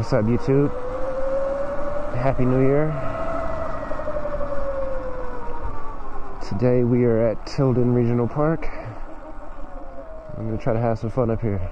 What's up, YouTube? Happy New Year. Today we are at Tilden Regional Park. I'm going to try to have some fun up here.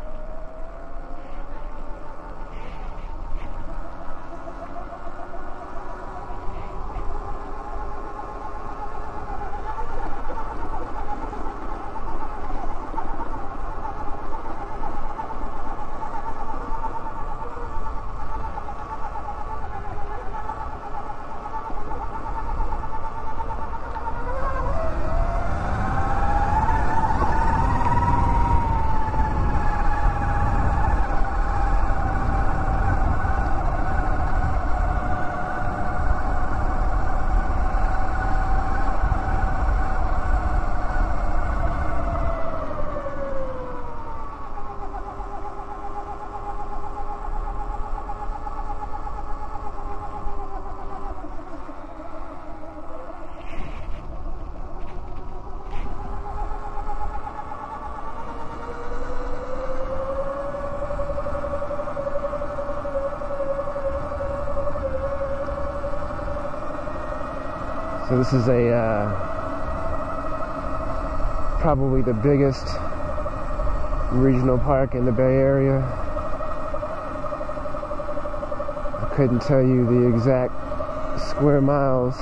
So this is probably the biggest regional park in the Bay Area. I couldn't tell you the exact square miles,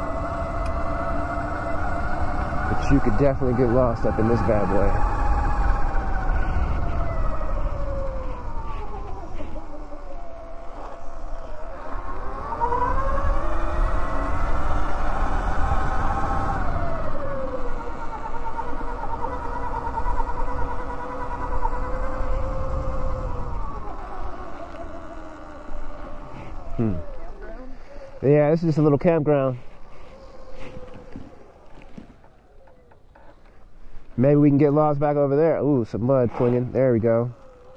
but you could definitely get lost up in this bad boy. Yeah, this is just a little campground. Maybe we can get lost back over there. Ooh, some mud clinging. There we go.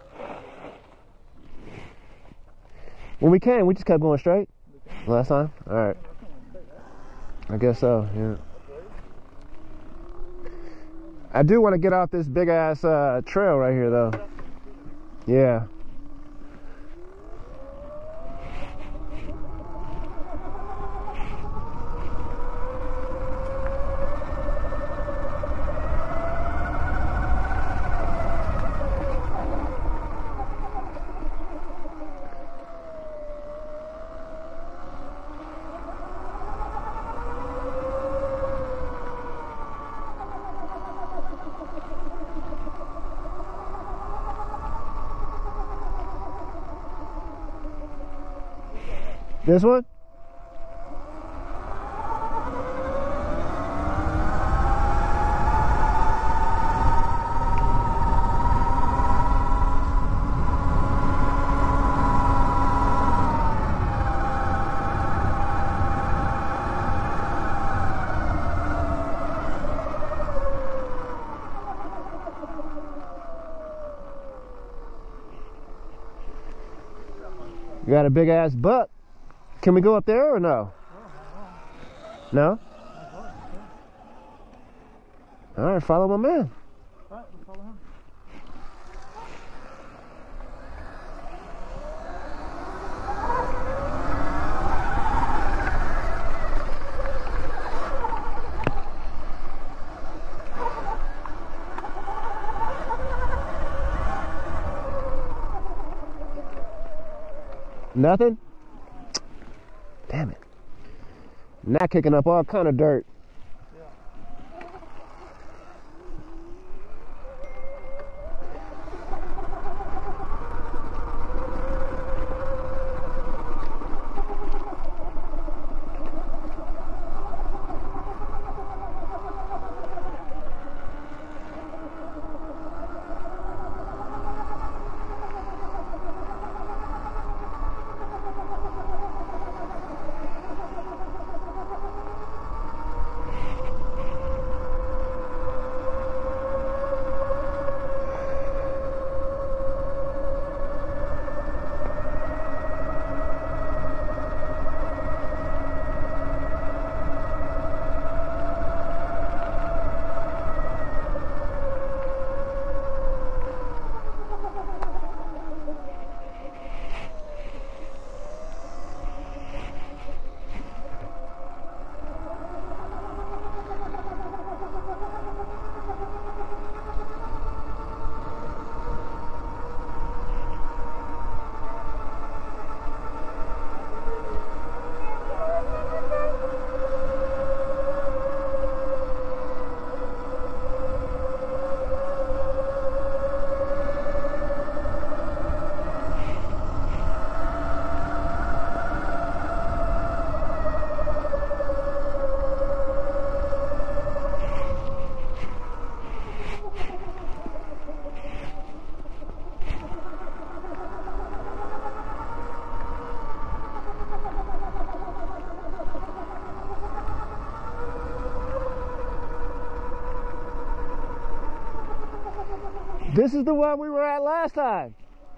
When we came, we just kept going straight. Last time? Alright. I guess so, yeah. I do want to get off this big ass trail right here though. Yeah. This one? You got a big ass buck. Can we go up there or no? No? All right, follow my man. All right, we'll follow him. Nothing? Damn it. Not kicking up all kind of dirt. This is the one we were at last time.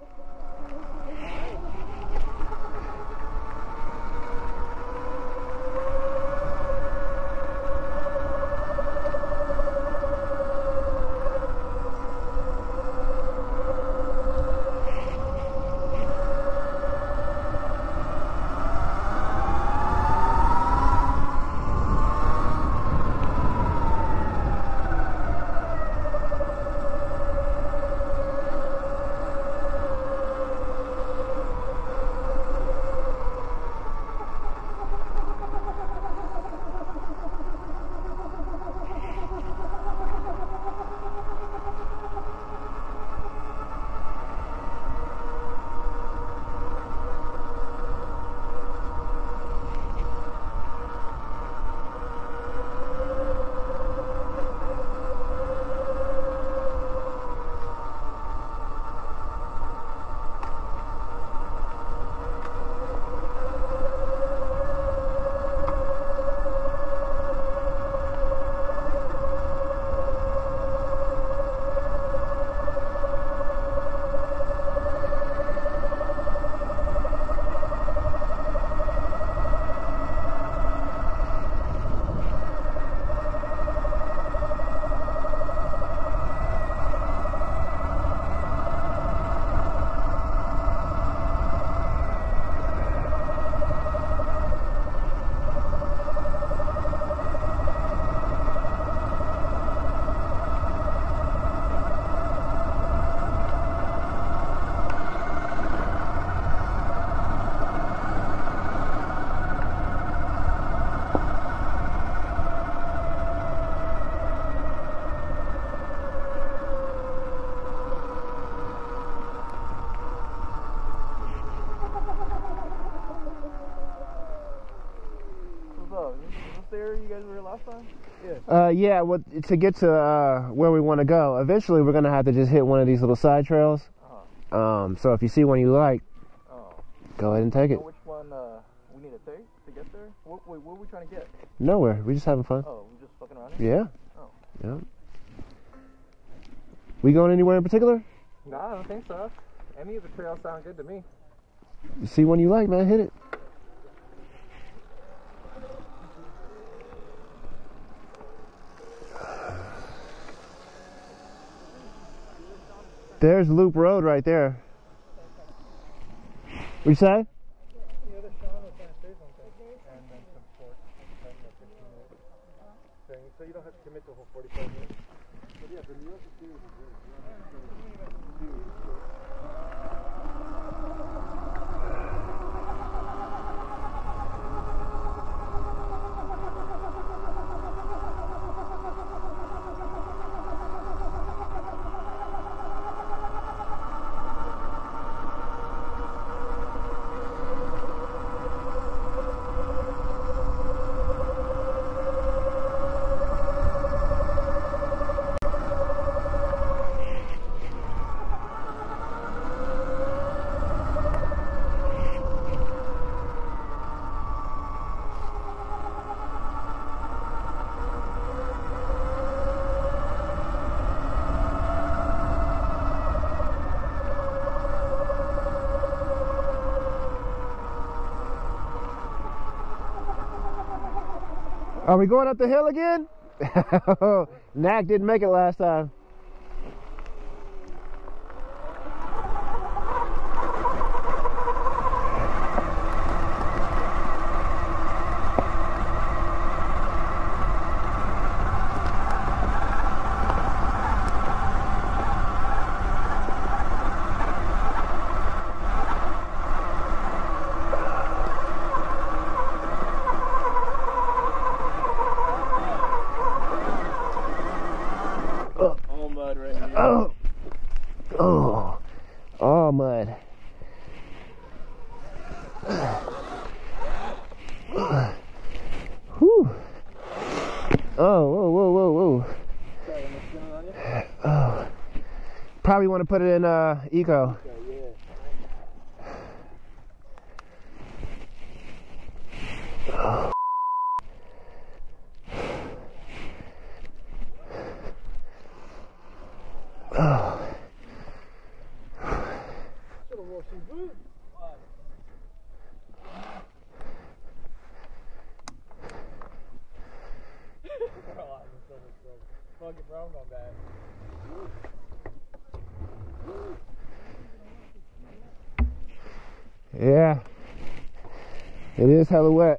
You guys were last time? Yeah. Well, to get to where we want to go, eventually we're gonna have to just hit one of these little side trails. So if you see one you like, go ahead and take it. Which one we need to take to get there? What are we trying to get? Nowhere. We're just having fun. Oh, we're just fucking around here? Yeah. Oh. Yeah. We going anywhere in particular? No, I don't think so. Any of the trails sound good to me. You see one you like, man, hit it. There's Loop Road right there. What you say? Yeah, the Sean was trying to say something. And then some short, 10 or 15 minutes. So you don't have to commit to a whole 45 minutes. But yeah, the New York series is good. Are we going up the hill again? Knack didn't make it last time. Oh, mud. Whew. Oh, whoa. Oh. Probably want to put it in eco. Oh. Oh. Yeah. It is hella wet.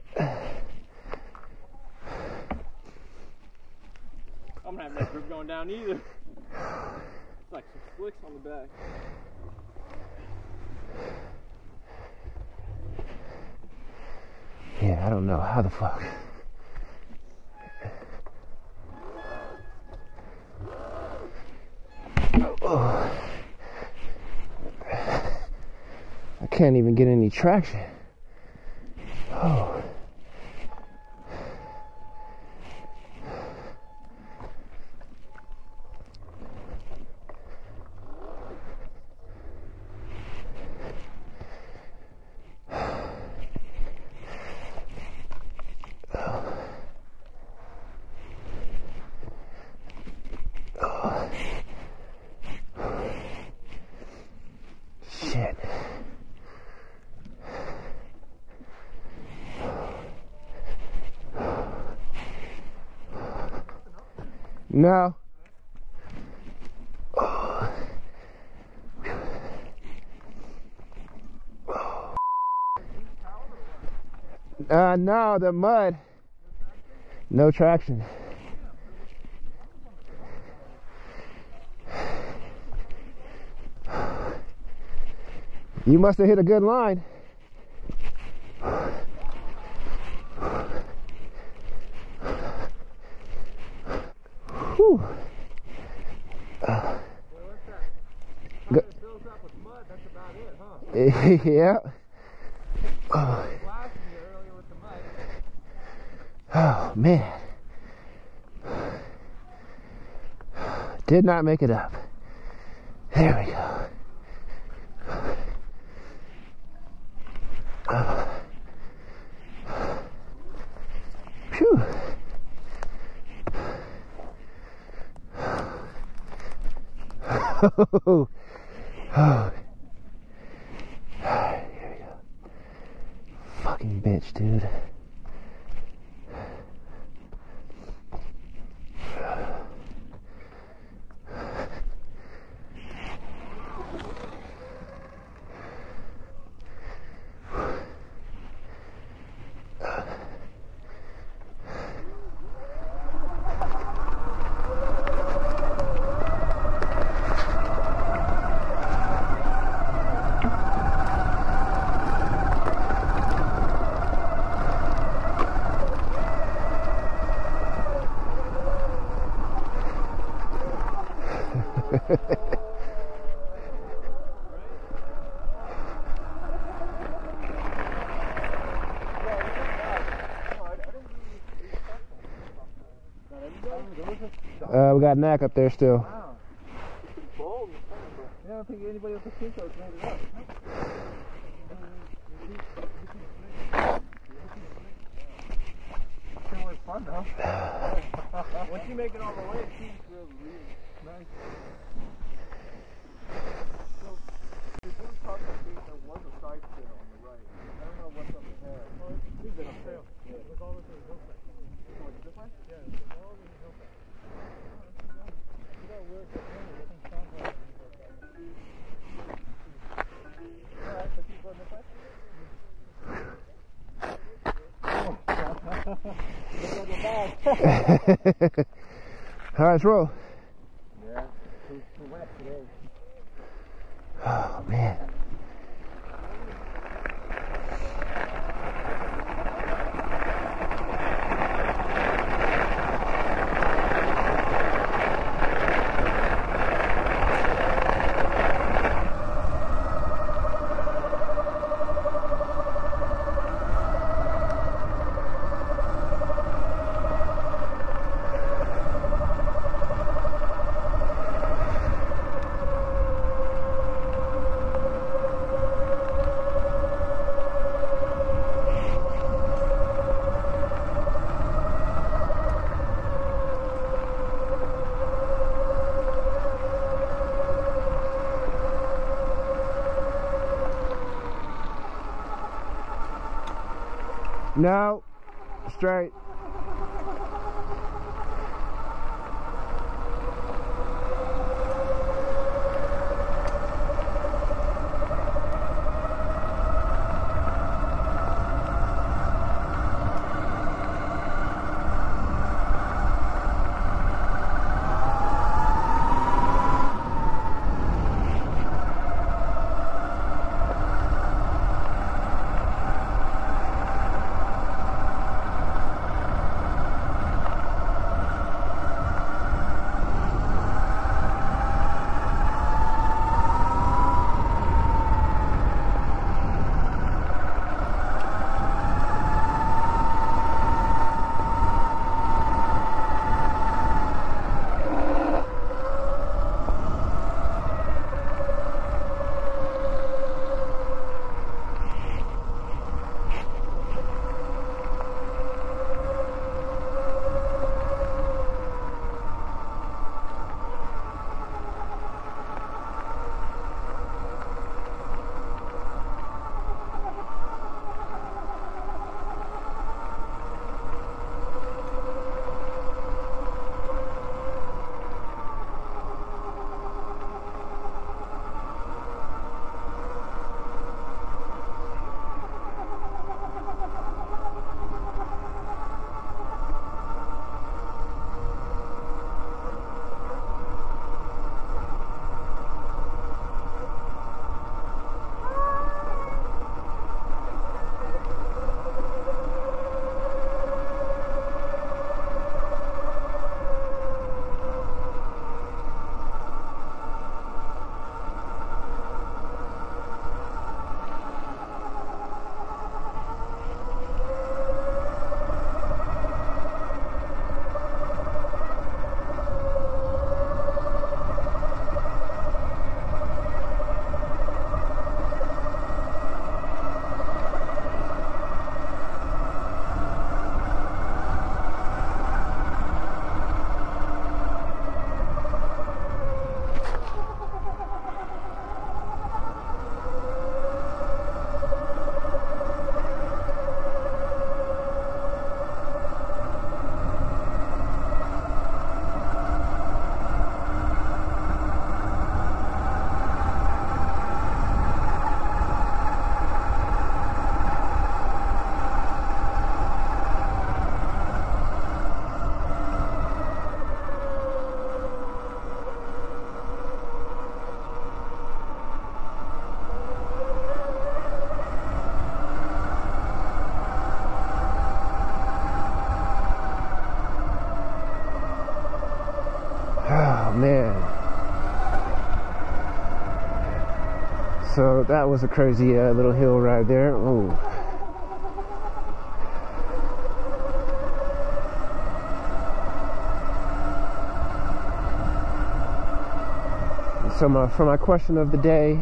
I'm not having that grip going down either. It's like some slicks on the back. Yeah, I don't know how the fuck. Oh. I can't even get any traction. Oh. Shit. No. No, the mud. No traction. You must have hit a good line. Whew. It fills up with mud, that's about it, huh? Yeah. Blasting you earlier with the mud. Oh, man. Did not make it up. There we go. Phew. Oh. Here we go. Fucking bitch, dude. We got Knack up there still. Wow. Bold. Yeah, I don't think anybody with the Kinko's made it up. Sure was fun though. Once you make it all the way, it seems really nice. So, there's one part of the gate, there was a side trail on the right. I don't know what's up there. Oh, it's a trail. Yeah, it was all over the hillside. Oh, it's this way? Yeah, it was all over the hillside. All right, let's roll. Yeah, too wet today. Oh, man. No, straight. So that was a crazy little hill ride there. Ooh. So for my question of the day,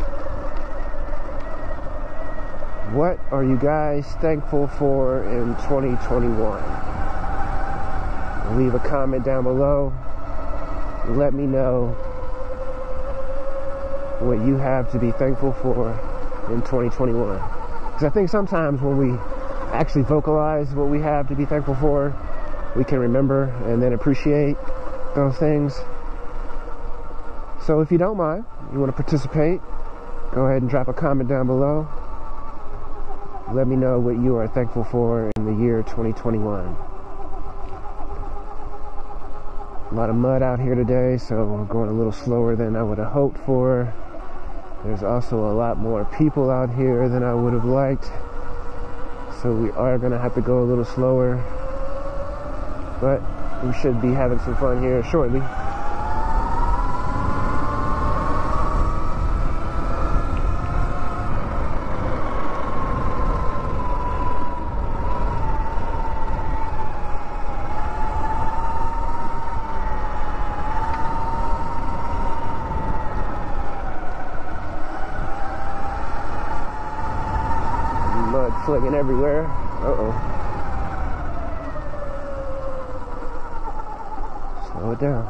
what are you guys thankful for in 2021? Leave a comment down below. Let me know what you have to be thankful for in 2021. Because I think sometimes when we actually vocalize what we have to be thankful for, we can remember and then appreciate those things. So if you don't mind, you want to participate, go ahead and drop a comment down below. Let me know what you are thankful for in the year 2021. A lot of mud out here today, so we're going a little slower than I would have hoped for. There's also a lot more people out here than I would have liked, so we are going to have to go a little slower. But we should be having some fun here shortly. Flinging everywhere. Uh-oh. Slow it down.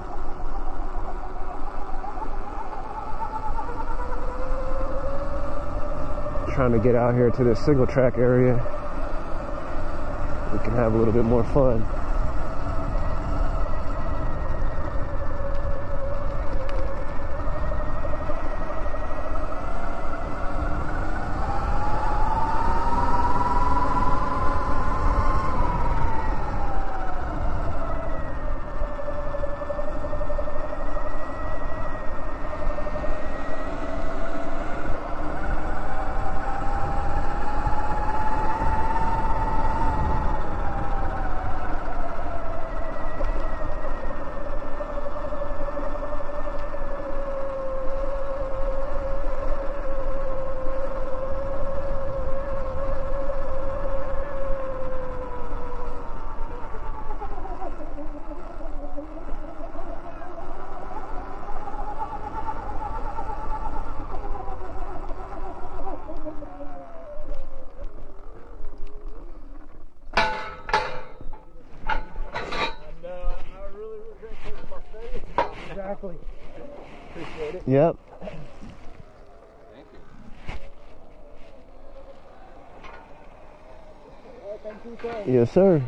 Trying to get out here to this single track area. We can have a little bit more fun. Exactly. Appreciate it. Yep. Thank you. Well, thank you, sir. Yes, sir.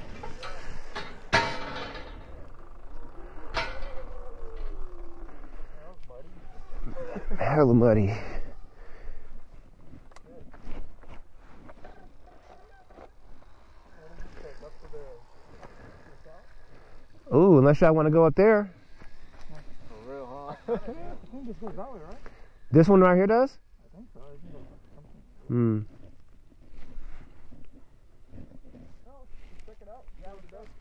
Hella muddy. Ooh, unless y'all want to go up there. For real, huh? I think this goes that way, right? This one right here does? I think so. Hmm. Oh, check it out. Yeah, it does.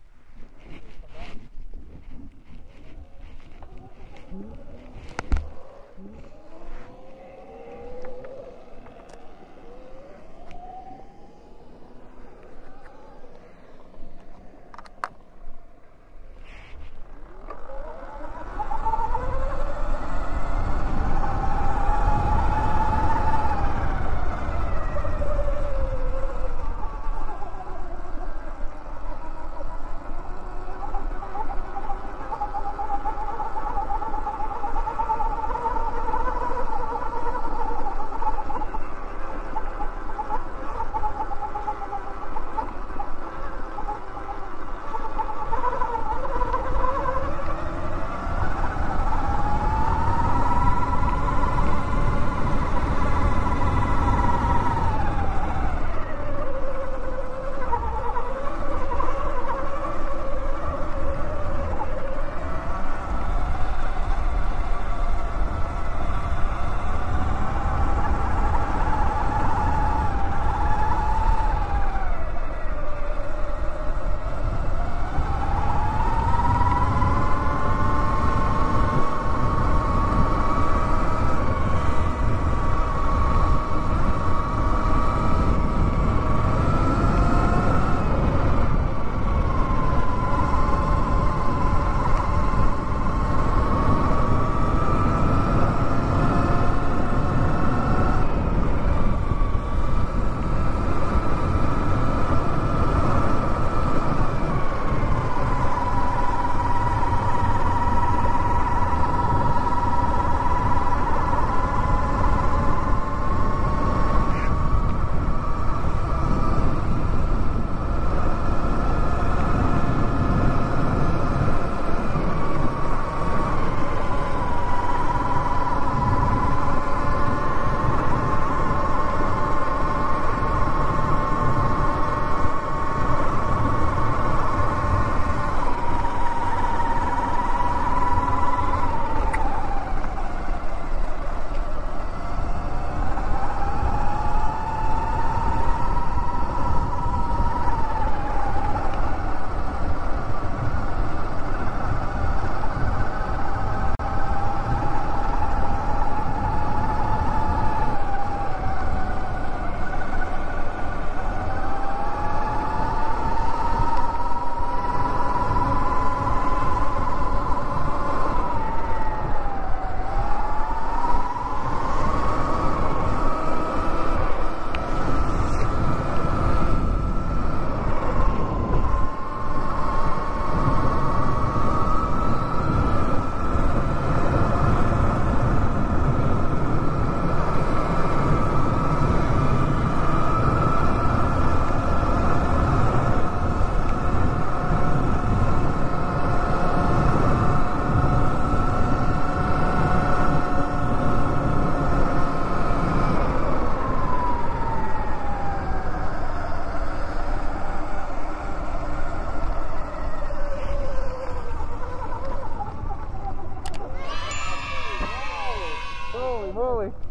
moly.